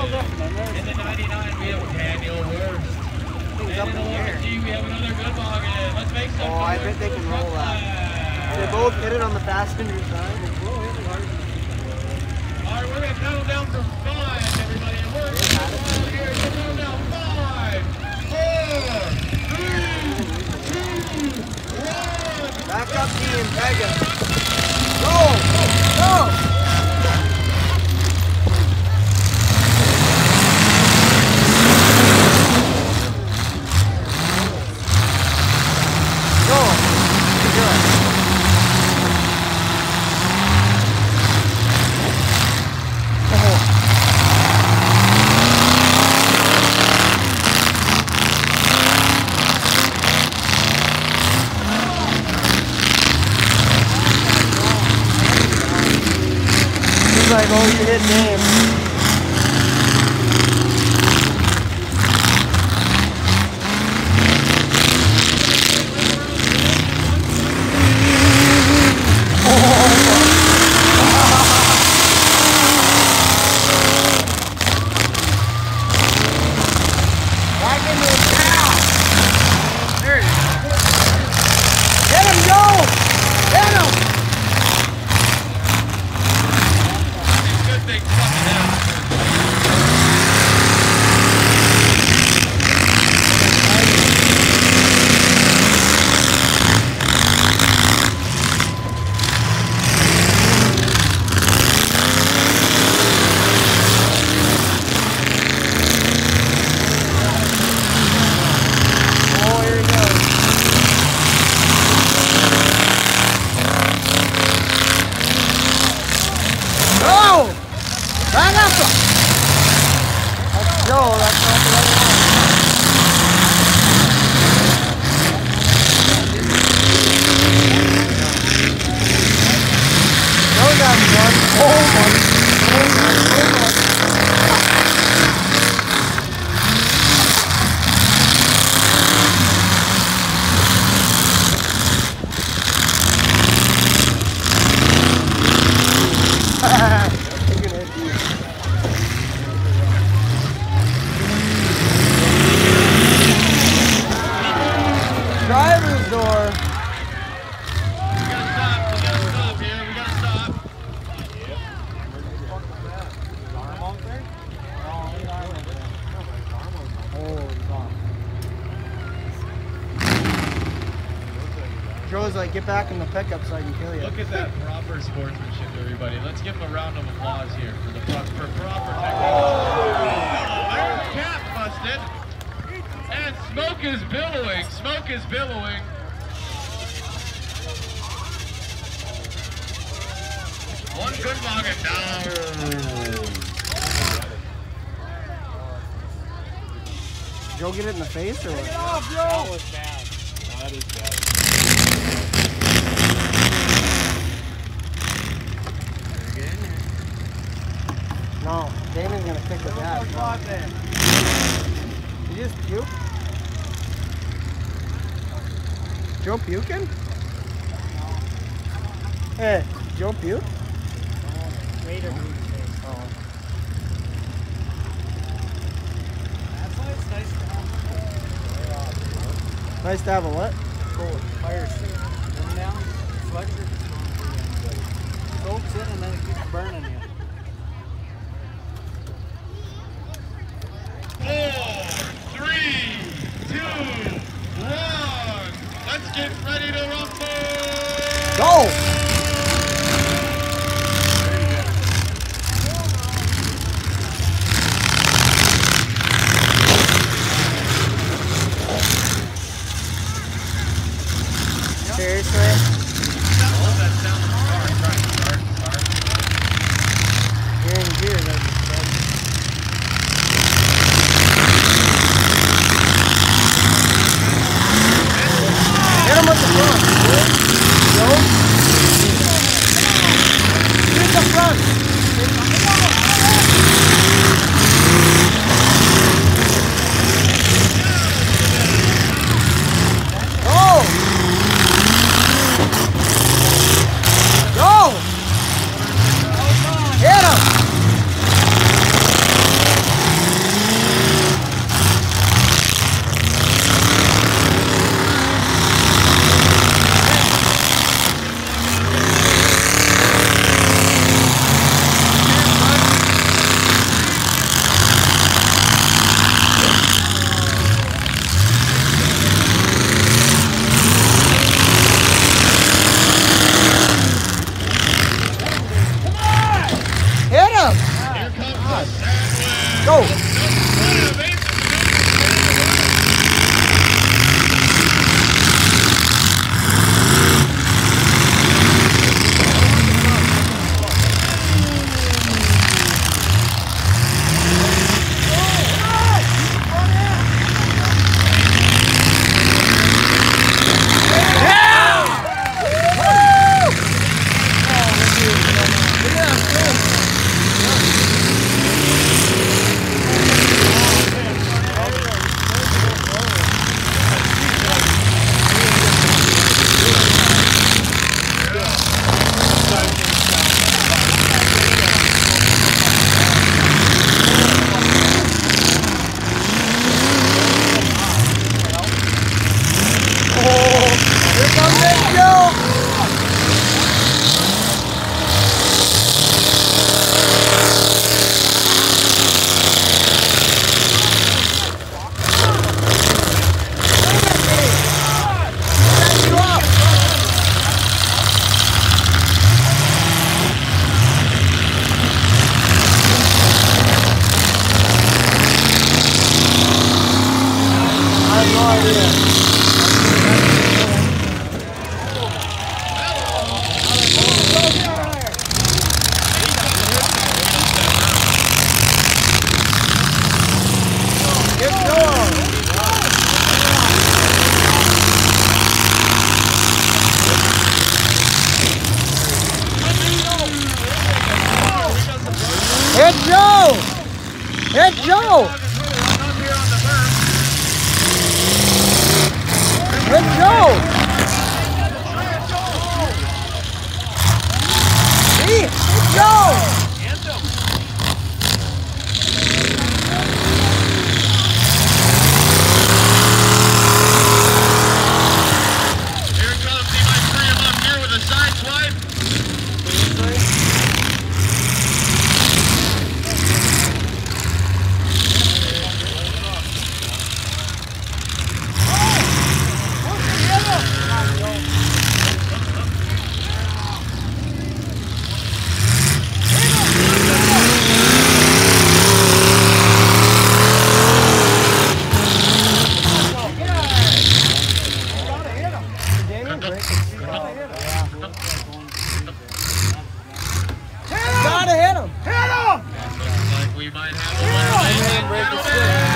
In the 99, we have Daniel Wurst. And in the 11G, we have another good bargain. Let's make some I bet they can roll that. They both hit it on the passenger side. Alright, we're going to count down from 5, everybody. And we're going to count here. We're going down 5, 4, 3, 2, 1. Back up, team. Vegas. Go! Go! Like, oh, you hit names. Back into the cow. There it is. Get him, Joe! Get him! No, that's not the right one. No, that's one. Oh my. Driver's door. We gotta stop here. We gotta stop. Joe's like, get back in the pickup so I can kill you. Look at that proper sportsmanship, everybody. Let's give him a round of applause here for the proper technique. Oh, there's cap busted. And smoke is billowing. Smoke is billowing. One good noggin down. Joe get it in the face or what? Take it off, Joe! That was bad. That is bad. Get in there. No, Damon's gonna kick the gas. You just puke? Joe puking? Hey, Joe puke? Later. Oh. That's why it's nice to have. Nice to have a what? Cold fire suit. Come down, sweatshirt. Soaks in and then it keeps burning you. 4, 3, 2, 1. Let's get ready to rumble. Go! Seriously? You're in gear, though. Hit him with the front. Go. Joe! Hit Joe! Hit Joe! See? Hit Joe! Here it comes. He might free him up here with a side swipe. Gotta hit him! Looks like we might have a winner, ladies and gentlemen.